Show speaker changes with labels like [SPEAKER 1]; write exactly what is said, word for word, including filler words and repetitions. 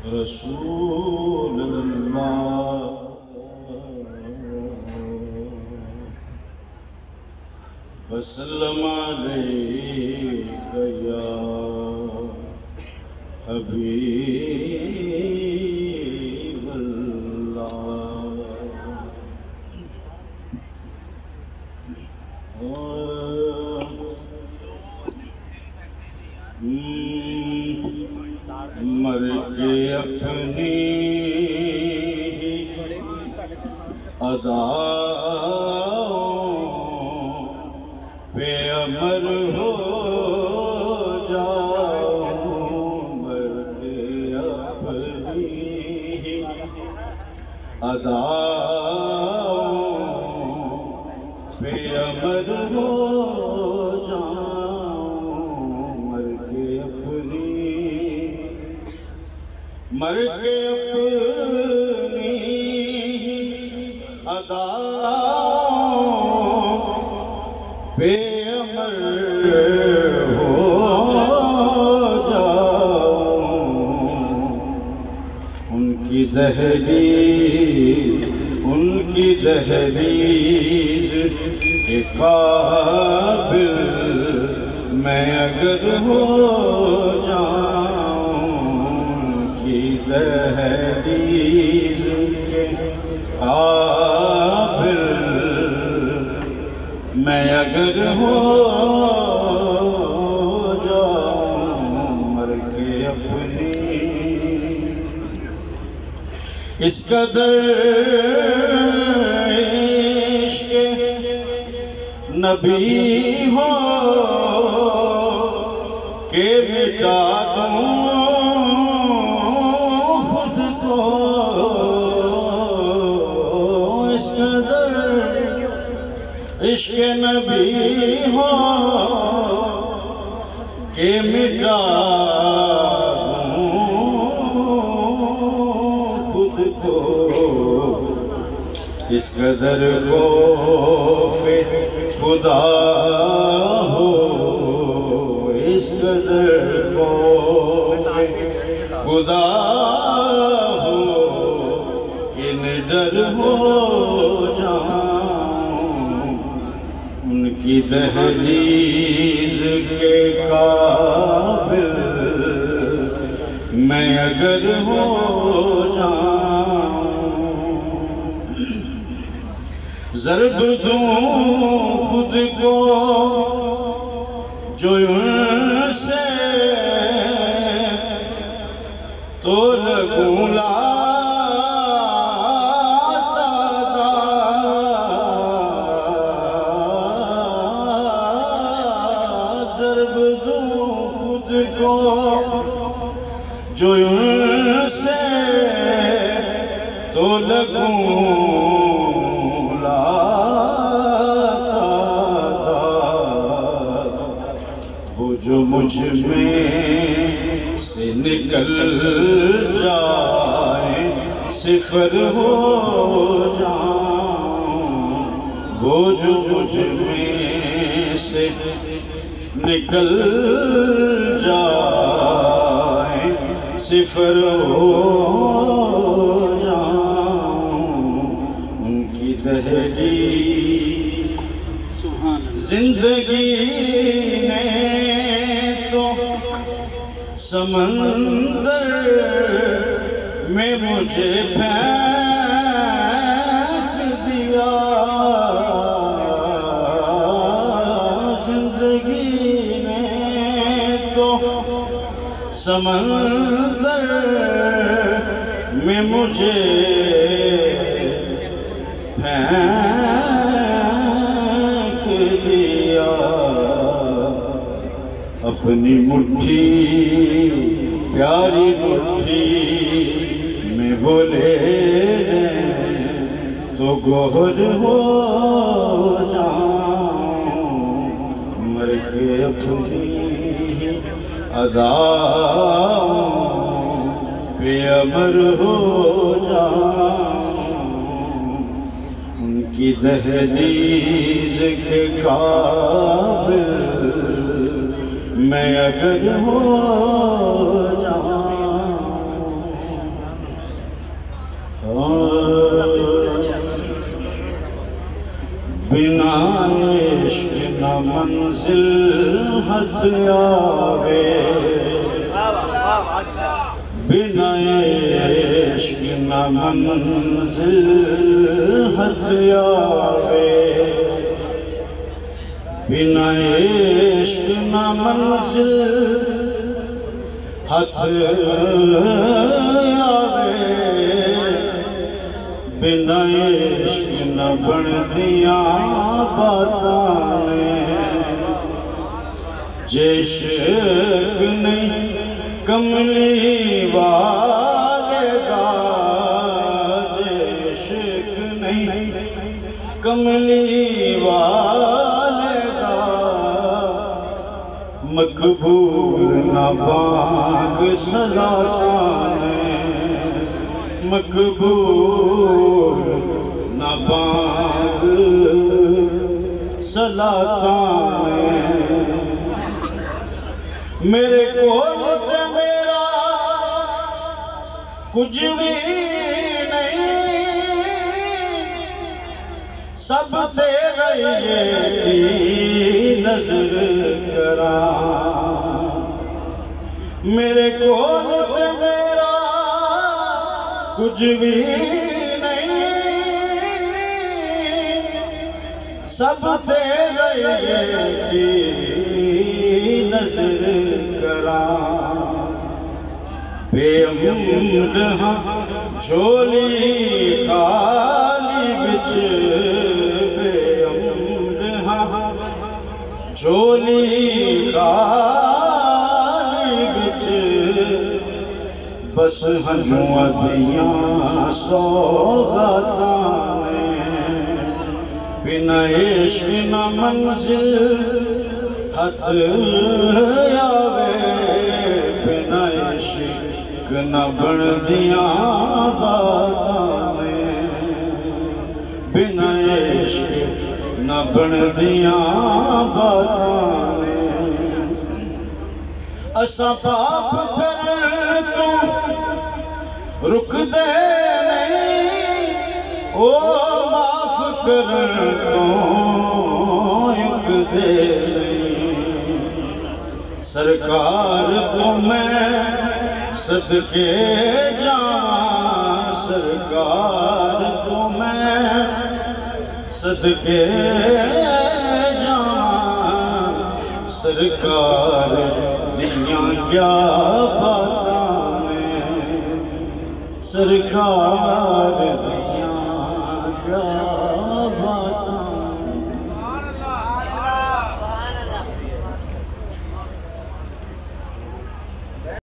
[SPEAKER 1] रसूल अल्लाह वसल्लम अलैका या हबीब अल्लाह। मर के अपनी अदाओं पे अमर हो जाऊं, मर के अपनी अदाओं पे अमर हो मर के अपनी अदाओं पे अमर हो जाऊं, उनकी दहलीज उनकी दहलीज के काबिल मैं अगर हो दहलीज के काबिल मैं अगर हो जाऊं, मर के अपनी इस कदर इश्क़ नबी हो के मिटा दूं इश्क़ नबी हो के मिटा दूं खुद को, इस कदर खौफ़े खुदा हो, इस कदर खौफ़े खुदा हो कि निडर हो उनकी दहलीज के काबिल मैं अगर हो जाऊं, ज़रब दूं खुद को जो उनसे तो लगूं जो उनसे तो लगूं लाता था, वो जो मुझ में से निकल जाए सिफर हो जाऊं, वो जो मुझ में से निकल जाए सिफर हो जाऊं, उनकी दहलीज जिंदगी ने तो समंदर में मुझे फेंक दिया, समंदर में मुझे फेंक दिया, अपनी मुट्ठी प्यारी मुट्ठी में वो ले तो गोहर हो जाऊं, मर के अपनी अदाओं पे अमर हो जाऊं, उनकी दहलीज के काबिल मैं अगर हो जाऊं, आवे बिना इश्क न मंजिल हथ आवे बिना इश्क न मंजिल हथ आवे बिना इश्क न बनदिया बातां ने जे इश्क नहीं कमली वाले दा जे इश्क नहीं कमली वाले दा मकबूल न बाग सलातां ने मकबूल न बाग सलातां ने मेरे कोल ते मेरा कुछ भी नहीं सब तेरा ये नजर करा मेरे कोल ते मेरा कुछ भी नहीं सब तेरा ये नजर करा बेअमन हाँ झोली खाली बिच बेअमन हाँ झोली खाली बिच बस हंजुआ दिया सौगातां ने बिना इश्क न मंजिल हथ आवे बिना इश्क न बनदिया बातां ने बिना इश्क न बनदिया बातां ने असा पाप करन तो रुकदे नहीं ओ माफ करन तो रुकदे सरकार तो मैं सदके जावां सरकार तो मैं सदके जावां सरकार दियां क्या बातां ने सरकार दियां क्या